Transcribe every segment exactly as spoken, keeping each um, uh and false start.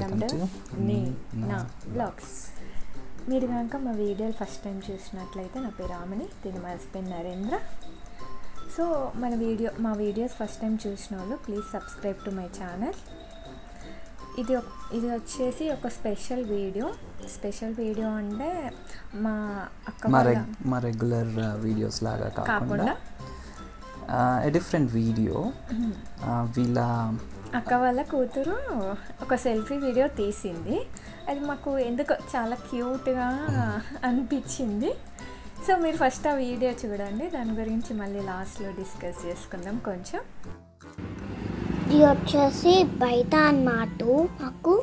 Welcome to నీ నా blogs. మీరు కనుక మా వీడియోలు ఫస్ట్ టైం చూసినట్లయితే నా పేరు ఆమెని, దీని మా హస్బెండ్ నరేంద్ర. సో మన వీడియో మా వీడియోస్ ఫస్ట్ టైం చూసిన వాళ్ళు please subscribe to my channel. ఇది ఇది వచ్చేసి ఒక స్పెషల్ వీడియో. స్పెషల్ వీడియో అంటే మా అక్క మా రెగ్యులర్ వీడియోస్ లాగా కాకుండా డిఫరెంట్ వీడియో. వీళ్ళ అక్క వాళ్ళ కూతురు ఒక సెల్ఫీ వీడియో తీసింది. అది మాకు ఎందుకో చాలా క్యూట్గా అనిపించింది. సో మీరు ఫస్ట్ ఆ వీడియో చూడండి, దాని గురించి మళ్ళీ లాస్ట్లో డిస్కస్ చేసుకుందాం కొంచెం. ఇది వచ్చేసి బయట అన్నమాట. మాకు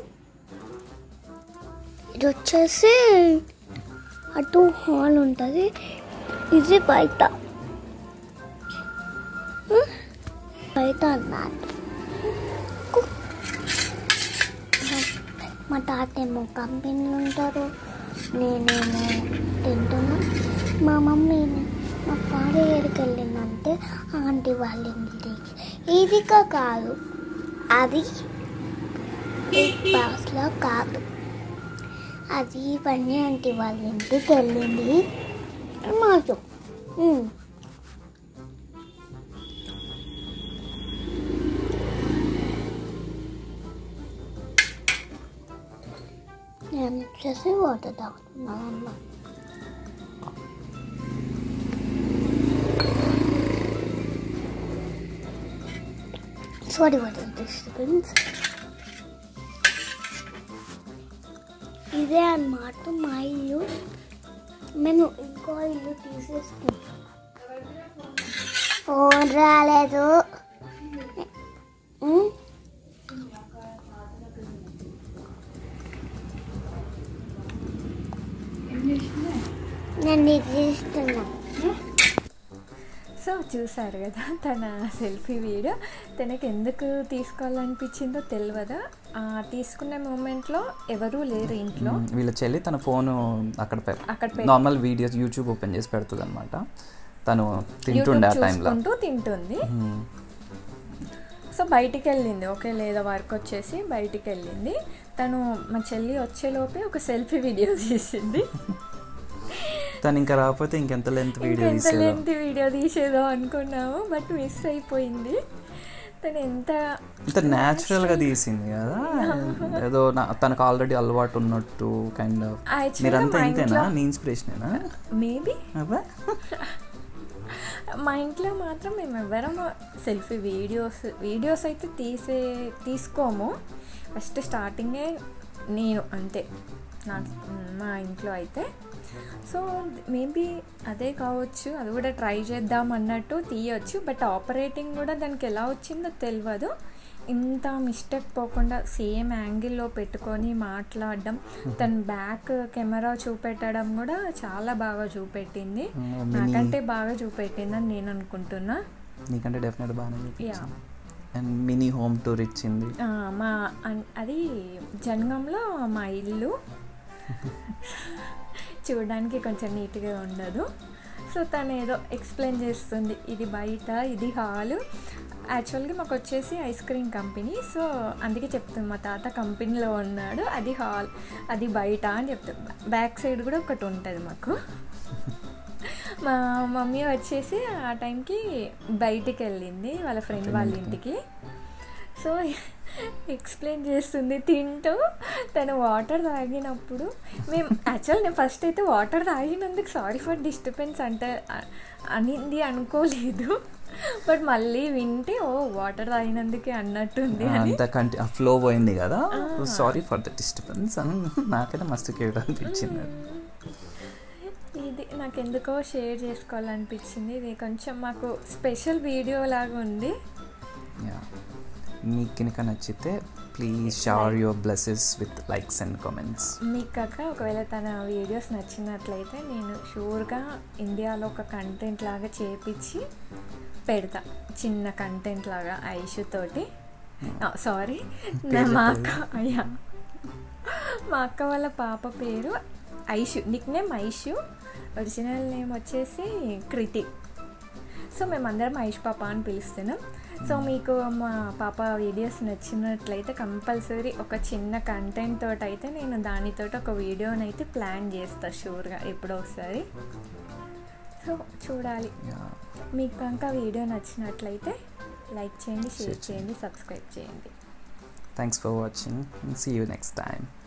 ఇది వచ్చేసి అటు హాల్ ఉంటుంది, ఇది బయట బయట అన్నమాట. మా తాత ఏమో కంపెనీలు ఉంటారు, నేనేమో తింటున్నా. మా మమ్మీని మా పాడే ఏడికి వెళ్ళిందంటే ఆంటీ వాళ్ళ ఇంటికి. ఇదిగా కాదు, అది బిగ్ బాస్లో కాదు, అది ఇవన్నీ ఆంటీ వాళ్ళ ఇంటికి వెళ్ళింది. మాకు నేను వచ్చేసి వాటర్ తాగుతున్నాను అమ్మ. Sorry what is disturbance. ఇదే అన్నమాట మా ఇల్లు. మేము ఇంకో ఇల్లు తీసేసుకుంటాం. ఫోన్ రాలేదు. నేను తీస్తున్నా. సో చూసారు కదా తన సెల్ఫీ వీడియో. తనకి ఎందుకు తీసుకోవాలనిపించిందో తెలియదు. తీసుకునే మూమెంట్లో ఎవరూ లేరు ఇంట్లో. వీళ్ళ చెల్లి తన ఫోను అక్కడ అక్కడ నార్మల్ వీడియోస్ యూట్యూబ్ ఓపెన్ చేసి పెడుతుంది అనమాట. తను తింటుండే ఆ టైంలో తింటుంది. సో బయటికి వెళ్ళింది, ఓకే లేదా వర్క్ వచ్చేసి బయటికి వెళ్ళింది. తను మా చెల్లి వచ్చేలోపే ఒక సెల్ఫీ వీడియో తీసింది. తను ఇంకా రాకపోతే ఇంకెంత లెంత్ వీడియో ఎంత లెంత్ వీడియో తీసేదో అనుకున్నాము, బట్ మిస్ అయిపోయింది. తను ఎంత ఇంత న్యాచురల్గా తీసింది కదా, ఏదో తనకు ఆల్రెడీ అలవాటు ఉన్నట్టు కైండ్ ఆఫ్. మీరంతా ఇంతేనా? నీ ఇన్స్పిరేషనేనా? మేబీ. మా ఇంట్లో మాత్రం మేము ఎవరం సెల్ఫీ వీడియోస్ వీడియోస్ అయితే తీసే తీసుకోము. ఫస్ట్ స్టార్టింగే నేను అంతే నా మా ఇంట్లో అయితే. సో మేబీ అదే కావచ్చు, అది కూడా ట్రై చేద్దాం అన్నట్టు తీయవచ్చు. బట్ ఆపరేటింగ్ కూడా దానికి ఎలా వచ్చిందో తెలియదు. ఇంత మిస్టేక్ పోకుండా సేమ్ యాంగిల్లో పెట్టుకొని మాట్లాడడం, తన బ్యాక్ కెమెరా చూపెట్టడం కూడా చాలా బాగా చూపెట్టింది. నాకంటే బాగా చూపెట్టింది అని నేను అనుకుంటున్నా. నీకంటే డెఫినెట్ బాగానే. Yeah. And mini home tour ఇచ్చింది. మా అది జనగంలో మా ఇల్లు చూడడానికి కొంచెం నీట్గా ఉండదు. సో తను ఏదో ఎక్స్ప్లెయిన్ చేస్తుంది, ఇది బయట, ఇది హాలు. యాక్చువల్గా మాకు వచ్చేసి ఐస్ క్రీమ్ కంపెనీ. సో అందుకే చెప్తుంది, మా తాత కంపెనీలో ఉన్నాడు, అది హాల్, అది బయట అని చెప్తుంది. బ్యాక్ సైడ్ కూడా ఒకటి ఉంటుంది మాకు. మా మమ్మీ వచ్చేసి ఆ టైంకి బయటికి వెళ్ళింది వాళ్ళ ఫ్రెండ్ వాళ్ళ ఇంటికి. సో ఎక్స్ప్లెయిన్ చేస్తుంది తింటూ. తను వాటర్ తాగినప్పుడు మేము యాక్చువల్ నేను ఫస్ట్ అయితే వాటర్ తాగినందుకు సారీ ఫర్ డిస్టర్బెన్స్ అంటే అనింది అనుకోలేదు. బట్ మళ్ళీ వింటే ఓ వాటర్ తాగినందుకే అన్నట్టుంది అని ఫ్లో పోయింది కదా. సారీ ఫర్ ద డిస్టర్బెన్స్ అని నాకైతే మస్తు క్యూట్ అనిపించింది. ఇది నాకు ఎందుకో షేర్ చేసుకోవాలనిపించింది. ఇది కొంచెం మాకు స్పెషల్ వీడియో లాగా ఉంది. మీకు కనుక నచ్చితే please share your blesses with likes and comments. మీకు కాక ఒకవేళ తన వీడియోస్ నచ్చినట్లయితే నేను షూర్గా ఇండియాలో ఒక కంటెంట్ లాగా చేపించి పెడతా, చిన్న కంటెంట్ లాగా ఐషు తోటి. సారీ మా అక్క అయ్యా మా అక్క వాళ్ళ పాప పేరు Aishu, nick name Aishu, original name వచ్చేసి కృతి. సో మేమందరం ఐషు పాప అని పిలుస్తున్నాం. సో మీకు మా పాప వీడియోస్ నచ్చినట్లయితే కంపల్సరీ ఒక చిన్న కంటెంట్ తోటి అయితే నేను దానితో ఒక వీడియోని అయితే ప్లాన్ చేస్తాను షూర్గా ఎప్పుడో ఒకసారి. సో చూడాలి. మీకు కనుక వీడియో నచ్చినట్లయితే లైక్ చేయండి, షేర్ చేయండి, సబ్స్క్రైబ్ చేయండి. Thanks for watching. See you next time.